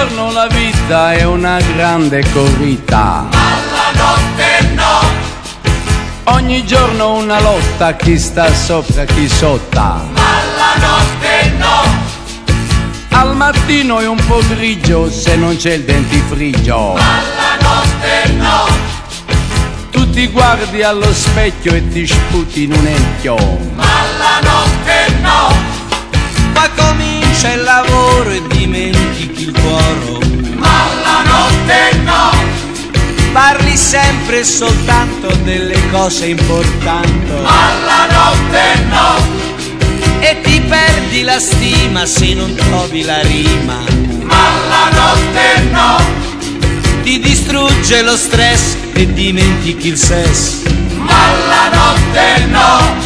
giorno la vita è una grande corrida, ma la notte no. Ogni giorno una lotta, chi sta sopra chi sotto, ma la notte no. Al mattino è un po' grigio se non c'è il dentifricio, ma la notte no. Tu ti guardi allo specchio e ti sputi in un ecchio, ma la notte no. Ma comincia il lavoro e dimentichi il cuore, ma la notte no. Parli sempre e soltanto delle cose importanti, ma la notte no. E ti perdi la stima se non trovi la rima, ma la notte no. Ti distrugge lo stress e dimentichi il sesso, ma la notte no.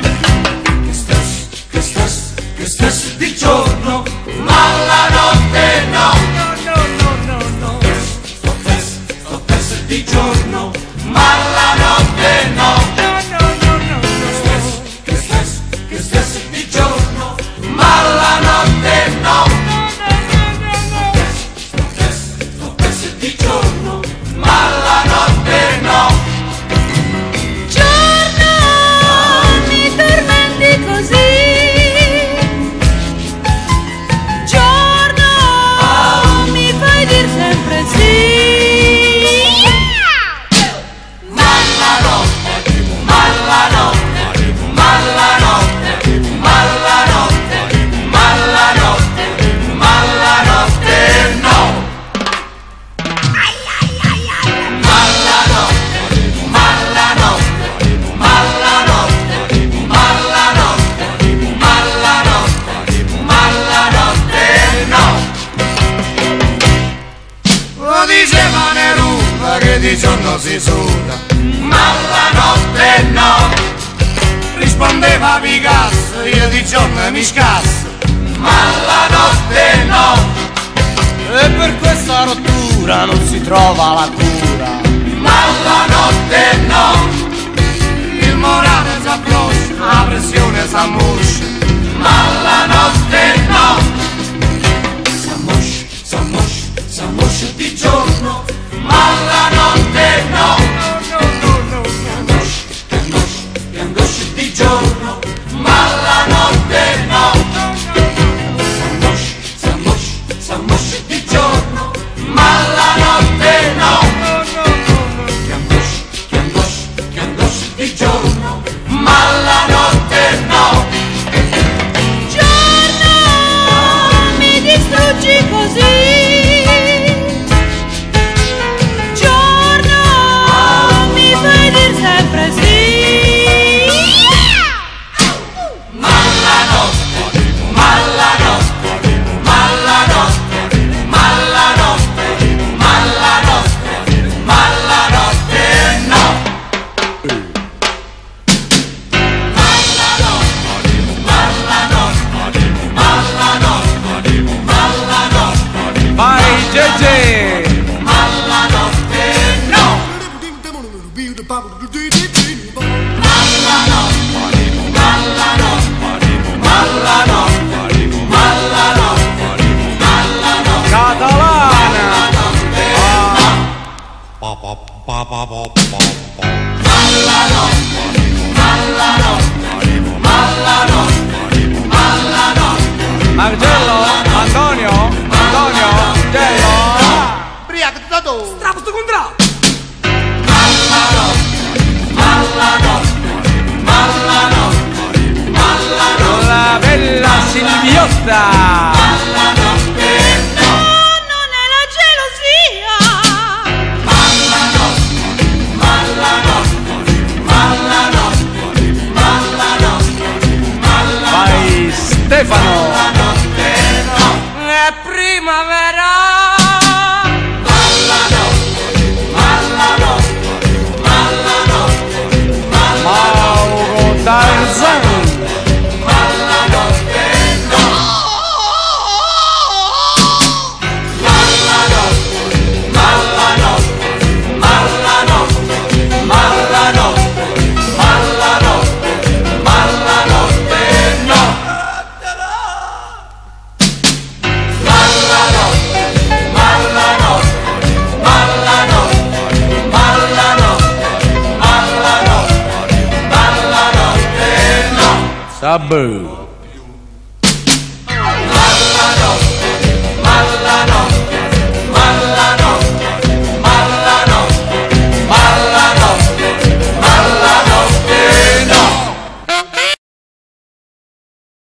Che stress di giorno, ma la notte no. Sto test di giorno, ma la notte no. Che stress di giorno, ma la notte no. Sto test di giorno, ma la notte no. Giorno, mi tormenti così. Giorno, mi fai dir sempre sì. Ma la notte, ma la notte, ma la notte, ma la notte, ma la notte, ma la notte no. Ma la notte, ma la notte, ma la notte, ma la notte, ma la notte, ma la notte no. Lo diceva Neruda che di giorno si suda, ma la notte no. Rispondeva Picasso, io di giorno mi scasso, ma la notte no. e per questa rottura non si trova la cura, Ma la notte no. Il morale s'approccia, la pressione s'ammoscia, ma la notte no. S'ammoscia di giorno, ma la notte no. Che angoscia di giorno, ma la notte no. S'ammoscia di giorno, ma la notte no. Che angoscia di giorno, ma la notte no. Giorno, mi distruggi così. Giorno, mi fai dir sempre sì. Ma la notte, ma la notte, ma la notte, ma la notte, ma la notte, ma la notte no. Ma la notte, ma la notte, ma la notte, ma la notte, vai Gege! ma la notte no. Ma la notte, ma la notte, ma la notte, ma la notte, ma la notte. Catalana! Margello? Antonio? Antonio? Margello? Strappo sto contratto! Con la bella Silviotta! Non è la gelosia. Ma la Tabù.